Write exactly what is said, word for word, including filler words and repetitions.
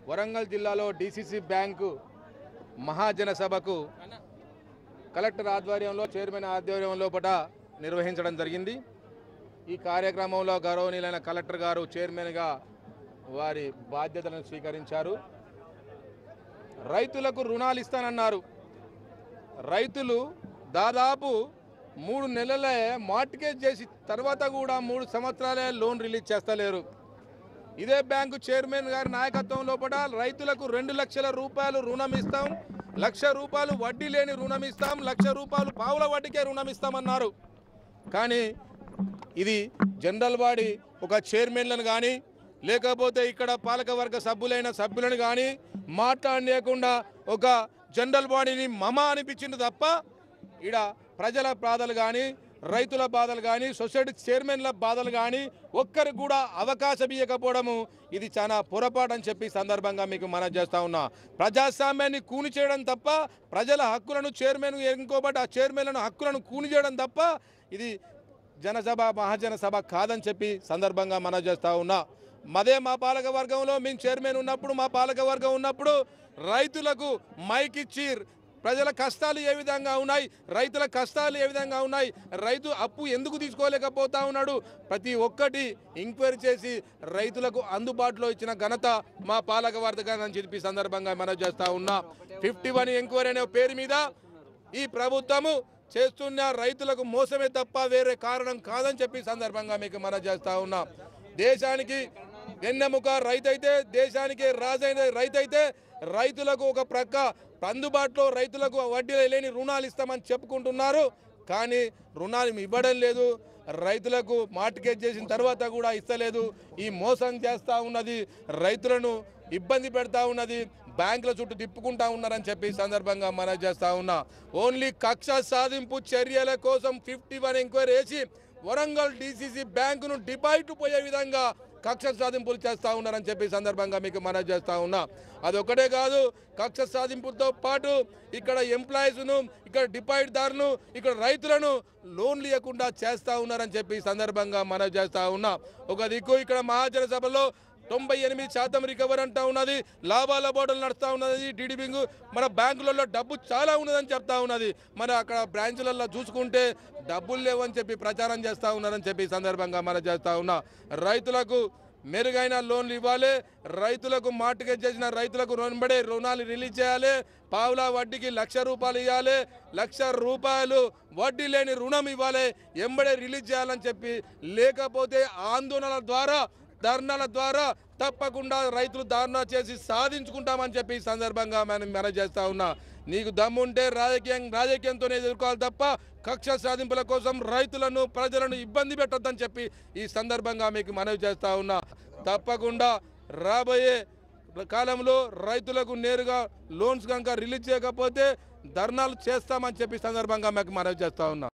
వరంగల్ జిల్లాలో DCC bank మహాజన సభకు collector ఆధ్వర్యంలో చైర్మన్ ఆధ్వర్యంలో పట నిర్వహించడం జరిగింది। ఈ కార్యక్రమంలో గౌరవనీయులైన కలెక్టర్ గారు చైర్మన్గా వారి బాధ్యతలను స్వీకరించారు। రైతులకు రుణాలు ఇస్తానన్నారు। రైతులు దాదాపు మూడు నెలలే మార్టిగేజ్ చేసి తర్వాత కూడా మూడు సంవత్సరాలే లోన్ రిలీజ్ చేస్తలేరు। ఇదే బ్యాంకు చైర్మన్ గారి నాయకత్వం లోపల రైతులకు రెండు లక్షల రూపాయలు రుణం ఇస్తాం, లక్ష రూపాయలు వడ్డీ లేని రుణం ఇస్తాం, లక్ష రూపాయలు పావుల వడ్డీకే రుణం ఇస్తామన్నారు। కానీ ఇది జనరల్ బాడీ ఒక చైర్మన్లను కానీ లేకపోతే ఇక్కడ పాలకవర్గ సభ్యులైన సభ్యులను కానీ మాట్లాడలేకుండా ఒక జనరల్ బాడీని మమ అనిపించింది తప్ప ఇక్కడ ప్రజల బాధలు కానీ రైతుల బాధలు కానీ సొసైటీ చైర్మన్ల బాధలు కానీ ఒక్కరికి కూడా అవకాశం ఇవ్వకపోవడము ఇది చాలా పొరపాటు అని చెప్పి సందర్భంగా మీకు మనం చేస్తూ ఉన్నా। ప్రజాస్వామ్యాన్ని కూని చేయడం తప్ప ప్రజల హక్కులను చైర్మన్ ఎన్నుకోబట్టి ఆ చైర్మన్లను హక్కులను కూని చేయడం తప్ప ఇది జనసభ మహాజన సభ కాదని చెప్పి సందర్భంగా మనం చేస్తూ ఉన్నా। మదే మా పాలక వర్గంలో మేము చైర్మన్ ఉన్నప్పుడు మా పాలక వర్గం ఉన్నప్పుడు రైతులకు మైక్ ఇచ్చి ప్రజల కష్టాలు ఏ విధంగా ఉన్నాయి, రైతుల కష్టాలు ఏ విధంగా ఉన్నాయి, రైతు అప్పు ఎందుకు తీసుకోలేకపోతా ఉన్నాడు, ప్రతి ఒక్కటి ఎంక్వైరీ చేసి రైతులకు అందుబాటులో ఇచ్చిన ఘనత మా పాలక వర్గం అని చెప్పి సందర్భంగా మనం చేస్తూ ఉన్నా। ఫిఫ్టీ వన్ ఎంక్వైరీ అనే పేరు మీద ఈ ప్రభుత్వము చేస్తున్న రైతులకు మోసమే తప్ప వేరే కారణం కాదని చెప్పి సందర్భంగా మీకు మనం చేస్తూ ఉన్నా। దేశానికి వెన్నెముక రైతు అయితే, దేశానికి రాజైన రైతు అయితే రైతులకు ఒక ప్రక్క అందుబాటులో రైతులకు వడ్డీ లేని రుణాలు ఇస్తామని చెప్పుకుంటున్నారు। కానీ రుణాలు ఇవ్వడం లేదు, రైతులకు మార్టిగేజ్ చేసిన తర్వాత కూడా ఇస్తలేదు। ఈ మోసం చేస్తూ ఉన్నది, రైతులను ఇబ్బంది పెడతా ఉన్నది, బ్యాంకుల చుట్టూ తిప్పుకుంటా ఉన్నారని చెప్పి సందర్భంగా మనం చేస్తూ ఉన్నా। ఓన్లీ కక్ష సాధింపు చర్యల కోసం ఫిఫ్టీ వన్ ఎంక్వైరీ వేసి వరంగల్ డీసీసీ బ్యాంకును డిపాజిట్ పోయే విధంగా కక్ష సాధింపులు చేస్తూ ఉన్నారని చెప్పి సందర్భంగా మీకు మనం చేస్తూ ఉన్నా। అదొక్కటే కాదు, కక్ష సాధింపులతో పాటు ఇక్కడ ఎంప్లాయీస్ను, ఇక్కడ డిపాజిట్దారును, ఇక్కడ రైతులను లోన్లు ఇవ్వకుండా చేస్తూ ఉన్నారని చెప్పి సందర్భంగా మనం చేస్తూ ఉన్నా। ఒక దిక్కు ఇక్కడ మహాజన సభలో తొంభై ఎనిమిది శాతం రికవర్ అంటూ ఉన్నది, లాభాల బోర్డులు నడుస్తూ ఉన్నది, టీడీబింగ్ మన బ్యాంకులలో డబ్బు చాలా ఉన్నదని చెప్తా ఉన్నది, మరి అక్కడ బ్రాంచులలో చూసుకుంటే డబ్బులు లేవని చెప్పి ప్రచారం చేస్తూ ఉన్నారని చెప్పి సందర్భంగా మనం చేస్తూ ఉన్నా। రైతులకు మెరుగైన లోన్లు ఇవ్వాలి, రైతులకు మార్టిగేజ్ చేసిన రైతులకు రుణపడే రుణాలు రిలీజ్ చేయాలి, పావులా వడ్డీకి లక్ష రూపాయలు ఇవ్వాలి, లక్ష రూపాయలు వడ్డీ లేని రుణం ఇవ్వాలి, ఎంబడే రిలీజ్ చేయాలని చెప్పి, లేకపోతే ఆందోళనల ద్వారా ధర్నాల ద్వారా తప్పకుండా రైతులు ధర్నా చేసి సాధించుకుంటామని చెప్పి సందర్భంగా మనం మనం చేస్తూ ఉన్నా। నీకు దమ్ముంటే రాజకీయం రాజకీయంతోనే ఎదుర్కోవాలి తప్ప కక్ష సాధింపుల కోసం రైతులను ప్రజలను ఇబ్బంది పెట్టొద్దని చెప్పి ఈ సందర్భంగా మీకు మనవి చేస్తూ ఉన్నా। తప్పకుండా రాబోయే కాలంలో రైతులకు నేరుగా లోన్స్ కనుక రిలీజ్ చేయకపోతే ధర్నాలు చేస్తామని చెప్పి సందర్భంగా మీకు మనవి చేస్తూ ఉన్నా।